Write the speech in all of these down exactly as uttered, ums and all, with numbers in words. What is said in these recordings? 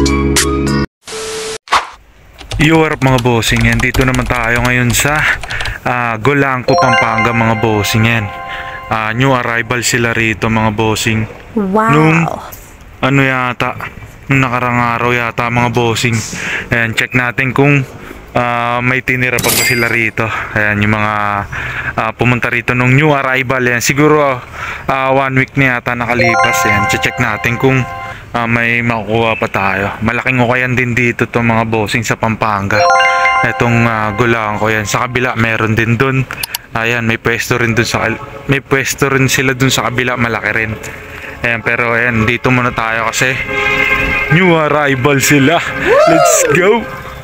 Yo, what up mga bossing yan? Dito naman tayo ngayon sa uh, Golangco, Pampanga mga bossing yan. uh, New arrival sila rito mga bossing. Wow. Nung ano yata, nung nakarang araw yata mga bossing. Ayan, check natin kung uh, may tinira pa ba sila rito. Ayan, yung mga uh, pumunta rito nung new arrival. Ayan, siguro uh, one week na yata nakalipas. Ayan, check natin kung Uh, may makukuha pa tayo. Malaking ukayan din dito to mga bossing sa Pampanga. Itong uh, Golangco yan. Sa kabila meron din dun. Ayan, may pwesto rin dun sa may pwesto rin sila dun sa kabila, malaki rin. Ayan, pero ayan, dito muna tayo kasi new arrival sila. Let's go.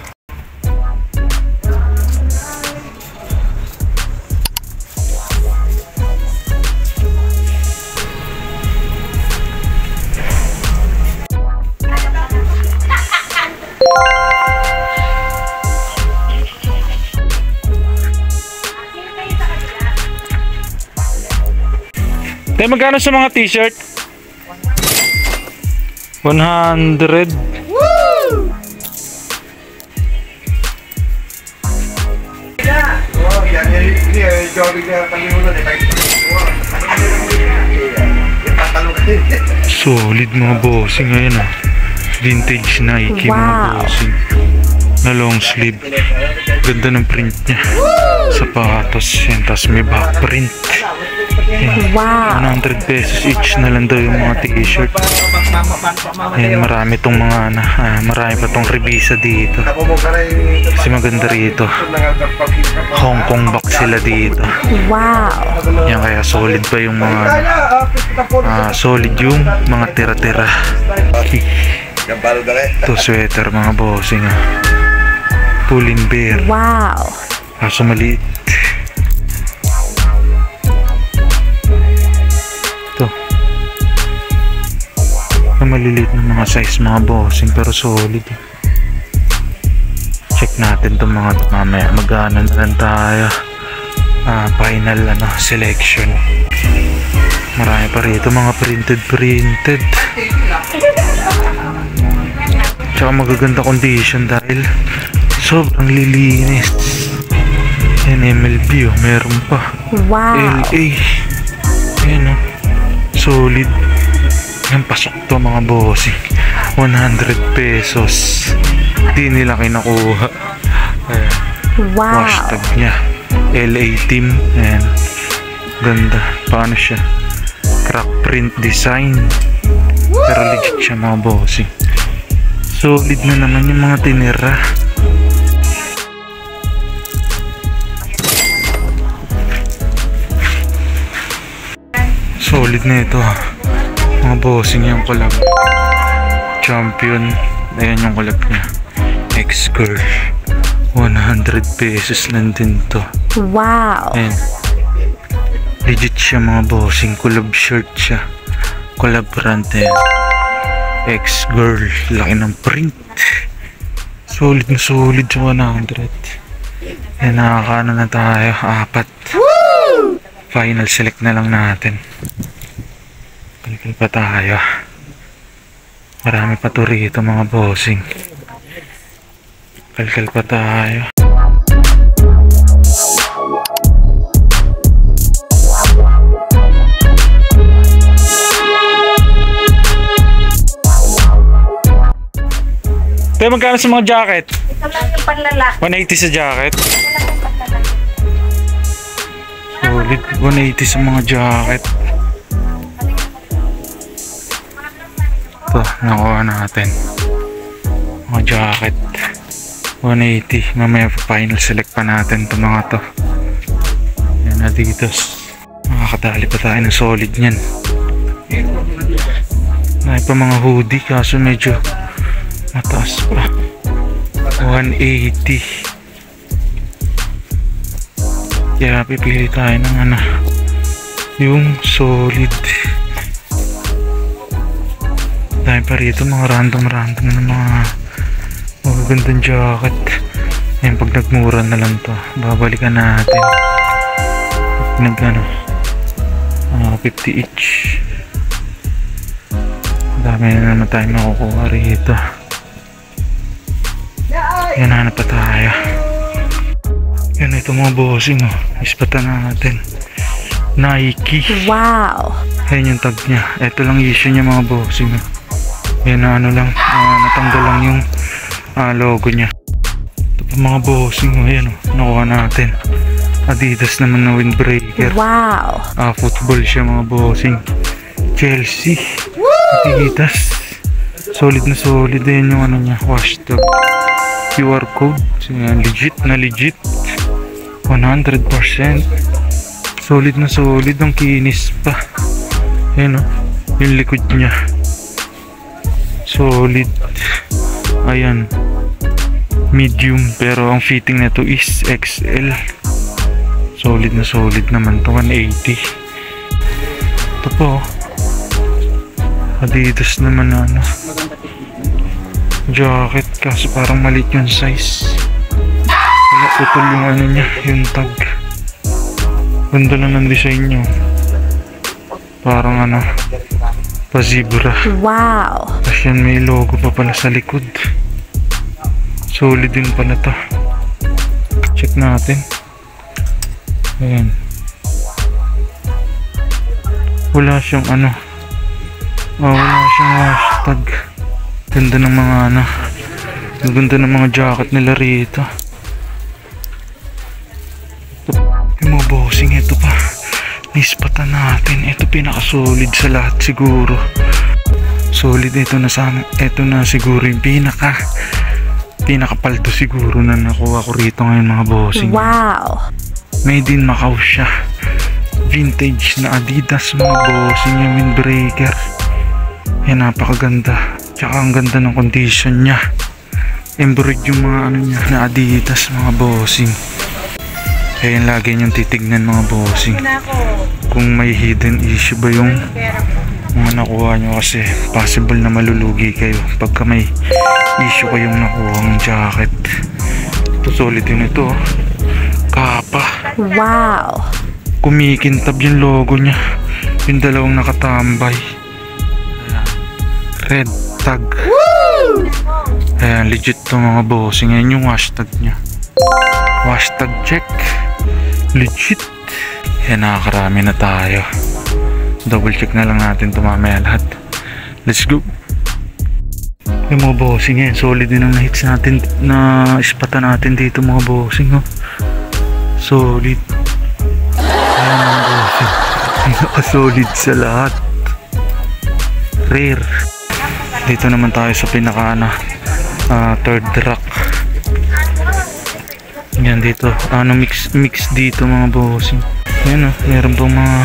Tayo, magkano sa mga t-shirt? one hundred. Woo! Solid mga bossing ngayon ah. Vintage Nike. Wow. Mga bossing na long sleeve. Ganda ng print niya. Sapatos yan, tapos may back print. Ayan, wow. one hundred pesos each na lang daw yung mga t-shirt. Ayan, marami tong mga na, ah, marami pa tong revisa dito. Kasi maganda rito. Hong Kong box sila dito. Wow. Yan, kaya solid pa yung mga ah, solid yung mga tira-tira. Ito sweater mga bossing ah. Pull and bear. Wow. Kaso maliit. Maliliit ng mga size mga bossing pero solid. Check natin itong mga mamaya. Mag-ano na lang tayo. ah, final ano, selection. Marami pa rito mga printed printed. Tsaka magaganda condition dahil sobrang lilinis. Yan, M L B oh, meron pa. Wow. L A. Yan oh, solid. Yan, pasok to mga bossing. one hundred pesos. Di nila kinakuha. Ayan. Wow. Hashtag nya L A team. Ayan, ganda. Paano siya? Crack print design. Pero legit siya mga bossing. Solid na naman yung mga tinira. Solid na ito ha mga bossing. Yung collab Champion. Ayan yung collab niya, X-Girl. one hundred pesos lang din to. Wow. Ayan, legit siya mga bossing. Collab shirt siya, collab brand. Ayan, X-Girl. Laki ng print. Solid na solid sa one hundred. Ayan, nakakaano na tayo, apat. Woo! Final select na lang natin. Kalkal pa tayo. Marami pa to rito mga bossing. Kalkal pa tayo. Tayo, magkano sa mga jacket? Ito lang yung panlalaki. one eighty sa jacket. Ito lang yung panlalaki. Solid. one eighty sa mga jacket. Ito, nakuha natin mga jacket. one eighty. Mamaya pa final select pa natin ito mga to. Yan, Adidas. Makakadali pa tayo ng solid nyan. May pa mga hoodie kaso medyo mataas pa. one eighty. Kaya pipili tayo ng ano, yung solid. Dahil pa rito mga random random na mga magagandang jacket. Ayan, pag nagmura na lang to, babalikan natin. Nag ano, uh, fifty each. Dami na naman tayo makukuha rito. Yan, hanap pa tayo. Yan, ito mga bossing, oh. Ispatan natin. Nike. Wow. Ayan yung tag niya. Ito lang issue niya mga bossing, oh. Yan, ano lang, uh, natanggal lang yung uh, logo niya. Ito pa mga bossing, oh. Ayan, oh. Nakuha natin. Adidas naman na windbreaker. Wow. Ah, football siya mga bossing. Chelsea. Adidas. Solid na solid din yung ano niya. Washtag. Q R code. So, yan, legit na legit. one hundred percent. Solid na solid. Ang kinis pa. Ayan o. Yung likod niya. Solid. Ayan. Medium. Pero ang fitting na to is X L. Solid na solid naman to. one eighty. Ito po. Adidas naman na ano. Jacket. Kaso parang maliit yung size. Wala, putol yung ano niya. Yung tag. Ganda lang ng design niya. Parang ano. Pa-zebra. Wow. Tapos yan, may logo pa pala sa likod. Solid din pala to. Check natin. Ayan. Wala siyang ano. Oh, wala siyang hashtag. Ganda ng mga ano. Ganda ng mga jacket nila rito. Ito, yung mga bossing, ito pa. Nispatan natin. Ito pinaka-solid sa lahat siguro. Solid ito na sana. Ito na siguro yung pinaka pinaka-paldo siguro na nakuha ko rito ngayon mga bossing. Wow. Made in Macau siya. Vintage na Adidas mga bossing yung windbreaker. Yan, napakaganda. Tsaka ang ganda ng condition niya. Embroid yung mga ano niya na Adidas mga bossing. Kaya lagi niyong titignan mga bossing. Kung may hidden issue ba yung mga nakuha nyo, kasi possible na malulugi kayo pagka may issue kayong nakuha ng jacket. Ito solid din ito. Kapa. Wow. Kumikintab yung logo niya. Yung dalawang nakatambay. Red tag. Woo! Ayan, legit to mga bossing. Ayan yung hashtag niya. Hashtag check. Legit. Ayan, nakakarami na tayo. Double check na lang natin ito mamaya lahat. Let's go. Yung mga bossing, ayan, solid din ang hits natin, na ispatan natin dito mga bossing, oh. Solid. Ayan mga bossing. Pinaka-solid sa lahat. Rare. Dito naman tayo sa pinaka ano, uh, third rack. Yan dito. Ano, mix mix dito mga bossing. Ayan, oh, meron pong mga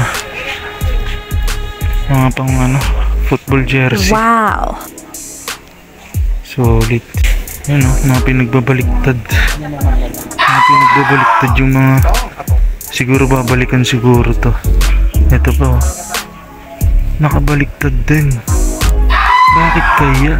mga pang ano, football jersey. Wow. Solid. Yan o, mga pinagbabaliktad. Mga pinagbabaliktad yung mga, siguro babalikan siguro to. Ito pa o. Nakabaliktad din. Bakit kaya?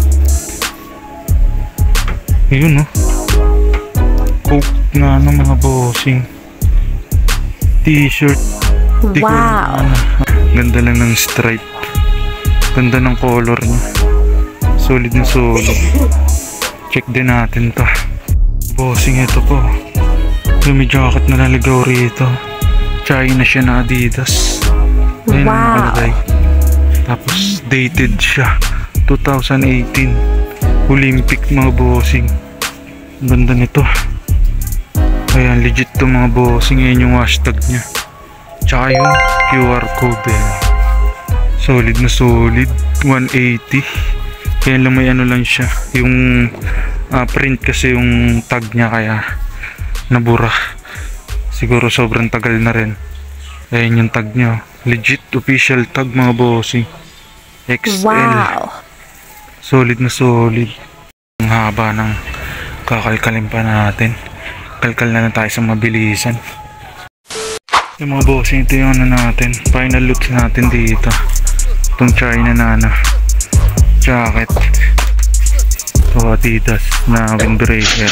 Yun o. Coke nga ng mga bossing. T-shirt. Wow. Ganda lang ng stripe. Ganda ng color niya. Solid na solid. Check din natin to. Bossing, ito po. Yung may jacket na naligaw rito. China siya na Adidas. Ayun, wow. Nakalagay. Tapos dated siya. twenty eighteen. Olympic mga bossing. Ganda nito. Ayan, legit to mga bossing. Ayan yung hashtag niya. Tsaka yung Q R code. Ayan. Solid na solid. one eighty. Kaya lang may ano lang siya, yung uh, print kasi yung tag niya, kaya nabura. Siguro sobrang tagal na rin. Ayan yung tag niya. Legit official tag mga bossing. X L. Wow. Solid na solid. Ang haba ng kakalkalin pa natin. Kalkal na lang tayo sa mabilisan. Yung mga bossing, ito yung ano natin. Final look natin dito. Itong China na ano, jacket. Ito Adidas na windbreaker.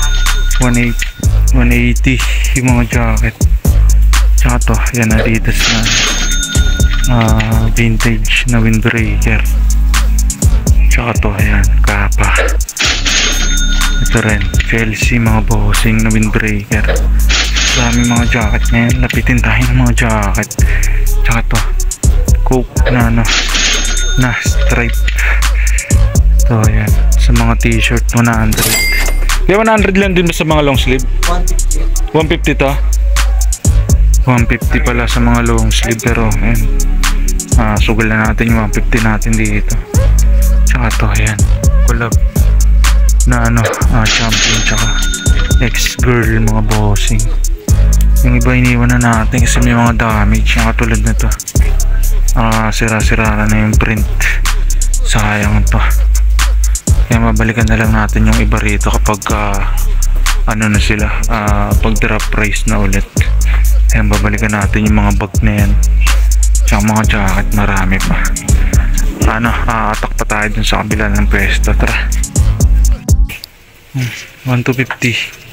one eighty yung mga jacket. Tsaka to, yan Adidas na uh, vintage na windbreaker. Tsaka to, ayan, kapa. Ito rin, Chelsea mga bossing na windbreaker. Dami mga jacket ngayon. Lapitin tayo ng mga jacket. Tsaka to, Coke na ano, na stripe. Ito yan, sa mga t-shirt one hundred. Di one hundred lang din ba sa mga long sleeve? one fifty to? one fifty pala sa mga long sleeve. Pero ayun, ah, sugal na natin yung one fifty natin dito. Tsaka to, yan, collab na ano, ah, champion tsaka ex-girl mga bossing. Yung iba iniwan na natin kasi may mga damage. Yung katulad na to, ah, sira-sira na yung print. Sayang to. Kaya mabalikan na lang natin yung iba rito kapag uh, ano na sila, uh, pag drop price na ulit. Kaya babalikan natin yung mga bag na yan. Tsaka mga jacket, marami pa. Ano, aatak pa tayo dun sa kabila ng pwesto. Tara. hmm, one two fifty.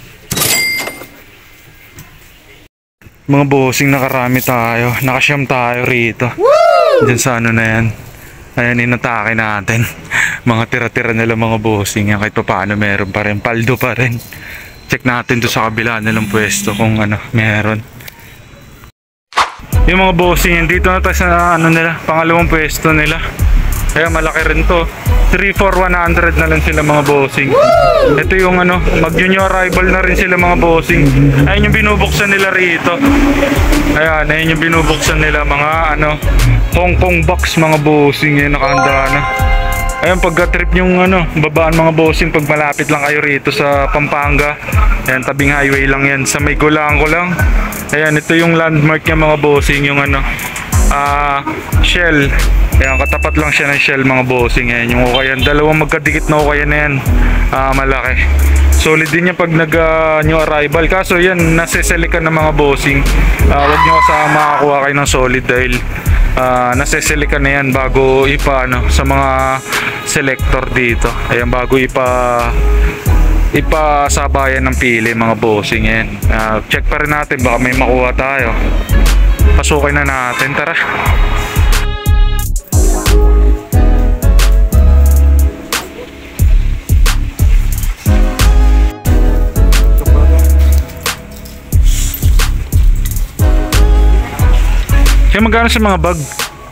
Mga bossing, nakarami tayo. Nakasyam tayo rito. Dyan sa ano na yan. Ayan, inatake natin. Mga tira-tira nila mga bossing yan. Kahit pa paano meron pa rin. Paldo pa rin. Check natin to sa kabila nilang pwesto kung ano meron. Yung mga bossing yan, dito na tayo sa ano nila, pangalawang pwesto nila. Kaya malaki rin to. three four one hundred na lang sila mga bossing. Ito yung ano, mag-junior arrival na rin sila mga bossing. Ayun yung binubuksan nila rito. Ayan, ayun yung binubuksan nila mga ano, Hong Kong box mga bossing. Yan, nakahanda na. Ayun, pagka-trip yung ano, babaan mga bossing, pag malapit lang kayo rito sa Pampanga. Ayan, tabing highway lang yan. Sa may gulang ko lang. Ayan, ito yung landmark niya mga bossing, yung ano, ah, uh, Shell. Ayan, katapat lang siya ng Shell mga bossing. Ayan, yung ukayan, dalawang magkadikit na ukayan na yan. Ah, uh, malaki. Solid din yan pag nag uh, new arrival. Kaso yan, naseselikan ng mga bossing. Uh, Huwag nyo kasama makakuha kayo ng solid dahil Uh, naseselikan na yan bago ipa ano, sa mga selector dito. Ayan, bago ipa ipasabayan ng pili mga bossing yan. Uh, check pa rin natin, baka may makuha tayo. Pasukin na natin, tara. Kaya magkano sa mga bag?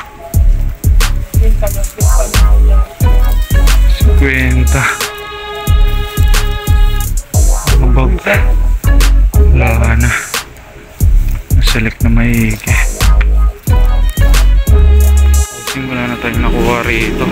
fifty. Mga bag. Wala na. Select na maigi. Wala na tayong nakuha rito.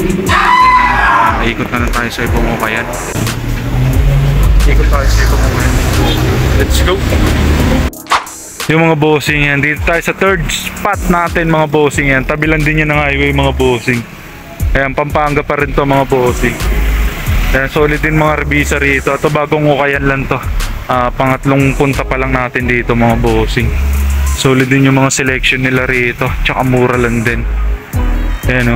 Ikot na lang tayo sa ibang ukayan. Ikot tayo sa ibang ukayan. Let's go! Yung mga bossing yan, dito tayo sa third spot natin mga bossing yan. Tabi lang din yan ng highway mga bossing. Ayan, Pampanga pa rin to mga bossing. Ayan, solid din mga rebisa rito. Ito bagong ukayan lang to. uh, Pangatlong punta pa lang natin dito mga bossing. Solid din yung mga selection nila rito. Tsaka mura lang din. Ayan o.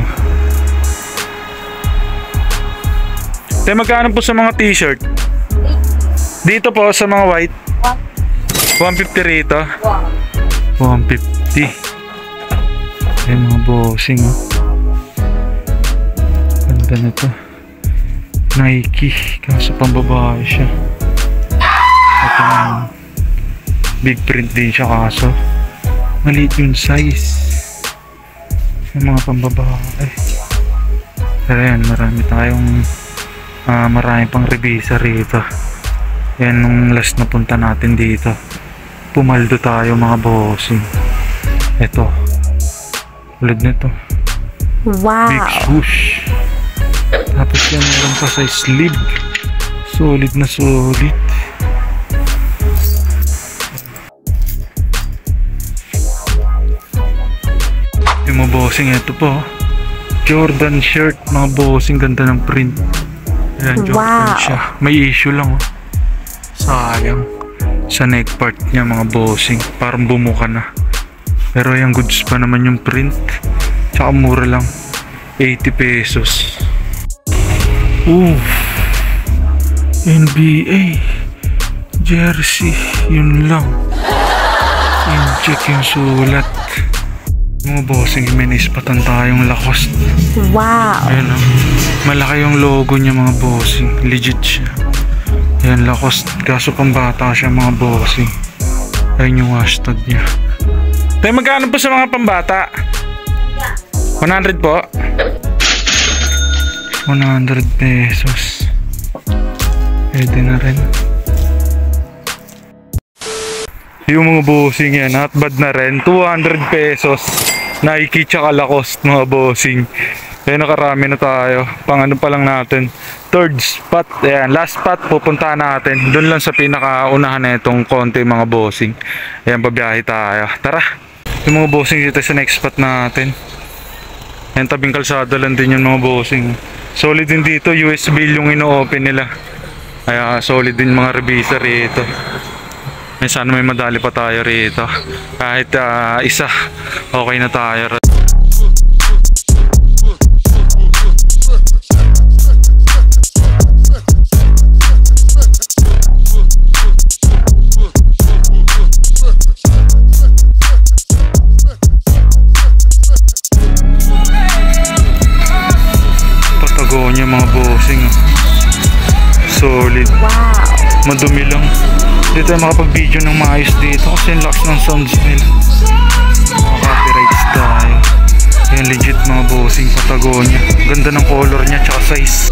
Kaya magkano po sa mga t-shirt? Dito po sa mga white one fifty rito. one fifty. Ayan mga bossing oh. Ganda na to. Nike. Kaso pambabae siya. Ito na. Big print din siya kaso maliit yung size. Yung mga pambabae. Pero yan, marami tayong uh, marami pang revisa rito. Yan nung last na punta natin dito. Pumaldo tayo mga bossing. Ito. Ulit nito. Wow. Big swoosh. Tapos yan meron pa sa sleeve. Solid na solid. Yung mga bossing, ito po. Jordan shirt mga bossing. Ganda ng print. Ayan, Jordan wow. siya. May issue lang oh. Sayang. Sa neck part niya mga bossing, parang bumuka na. Pero yung goods pa naman yung print. Tsaka mura lang, eighty pesos. Ooh, N B A jersey, yun lang. Yung check yung sulat. Mga bossing, may naispatan tayong Lacoste. Wow. Ayan o, malaki yung logo niya mga bossing. Legit siya. Ayan, Lacoste. Kaso pang bata siya mga bossing. Ayun yung hashtag niya. Tayo, magkano po sa mga pambata? one hundred po? one hundred pesos. Pwede na rin. Yung mga bossing yan, not bad na rin. two hundred pesos. Nike tsaka Lacoste mga bossing. Kaya nakarami na tayo. Pang ano pa lang natin. Third spot. Ayan, last spot pupuntahan natin. Doon lang sa pinakaunahan na itong konti mga bossing. Ayan, babiyahe tayo. Tara. Yung mga bossing dito sa next spot natin. Ayan, tabing kalsada lang din yung mga bossing. Solid din dito. U S B yung ino-open nila. Kaya solid din mga revisa rito. Ay, sana may madali pa tayo rito. Kahit uh, isa, okay na tayo. Patagonia mga bossing. Solid. Wow. Madumi lang. Hindi tayo makapag-video ng maayos dito kasi yung lakas ng sounds nila. Mga copyrights tayo. Yan, legit mga bossing Patagonia. Ganda ng color niya tsaka size.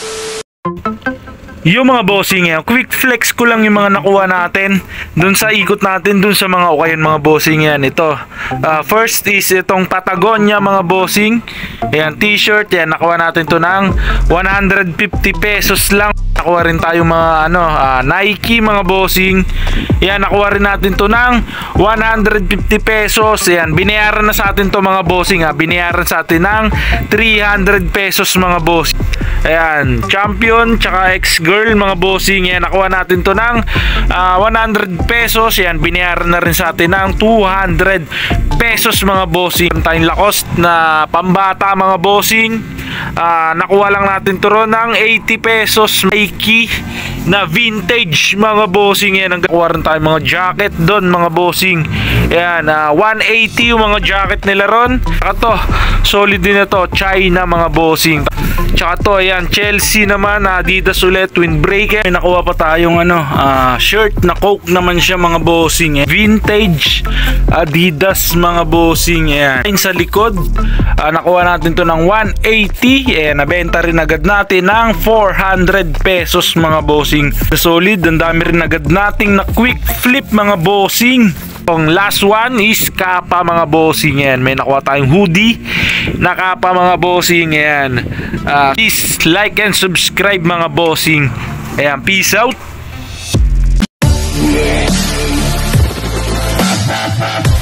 Yung mga bossing yan, quick flex ko lang yung mga nakuha natin dun sa ikot natin dun sa mga ukayan mga bossing yan. Ito, uh, first is itong Patagonia mga bossing. Ayan, t-shirt, yan, nakuha natin to ng one hundred fifty pesos lang. Nakuha rin tayo mga ano, uh, Nike mga bossing. Yan, nakuha rin natin to ng one hundred fifty pesos. Yan, binayaran na sa atin to mga bossing ha. Binayaran sa atin ng three hundred pesos mga bossing. Ayan, Champion tsaka X-Girl mga bossing. Yan, nakuha natin to ng uh, one hundred pesos. Yan, binayaran na rin sa atin ng two hundred pesos mga bossing. Tayong Lacoste na pambata mga bossing. Uh, nakuha lang natin to ron ng eighty pesos. Nike na vintage mga bossing. Yan, nakuha rin tayo mga jacket doon mga bossing. Yan, uh, one eighty yung mga jacket nila ron. Tsaka to, solid din na to, China mga bossing. Tsaka to, ayan, Chelsea naman, Adidas ulit, windbreaker. May nakuha pa tayong ano, uh, shirt na Coke naman siya mga bossing. Eh. Vintage Adidas mga bossing. Ayan, sa likod, uh, nakuha natin to ng one eighty. Ayan, nabenta rin agad natin ng four hundred pesos mga bossing. Solid, ang dami rin agad nating na quick flip mga bossing. Ang last one is Kappa mga bossing. Yan, may nakuha tayong hoodie na Kappa mga bossing. Yan, uh, please like and subscribe mga bossing. Ayan, peace out.